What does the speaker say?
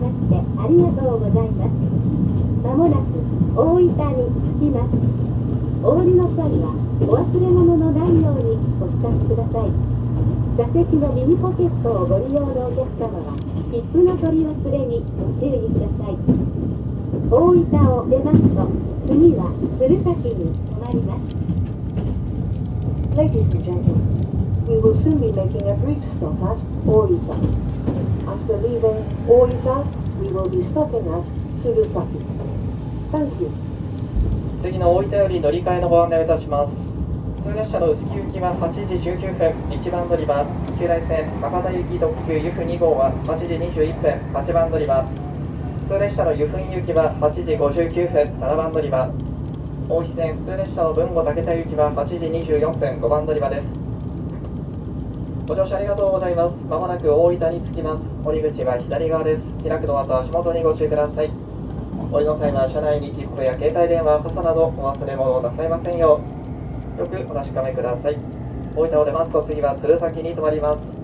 ましてありがとうございます。まもなく大分に着きます。お降りの際はお忘れ物のないようにお支度ください。座席の右ポケットをご利用のお客様は切符の取り忘れにご注意ください。大分を出ますと次は鶴崎に止まります。 Ladies and gentlemen, we will soon be making a brief stop at Oita. After leaving Oita, we will be stopping at Tsurusaki. Thank you. 次の大分より乗り換えのご案内をいたします。普通列車の臼杵行きは8時19分、1番乗り場。旧来線博多行き特急由布2号は8時21分、8番乗り場。普通列車の由布院行きは8時59分、7番乗り場。大石線普通列車の豊後竹田行きは8時24分、5番乗り場です。ご乗車ありがとうございます。まもなく大分に着きます。降り口は左側です。開くドアと足元にご注意ください。降りの際は車内に切符や携帯電話、傘などお忘れ物をなさいませんよう、よくお確かめください。大分を出ますと次は鶴崎に停まります。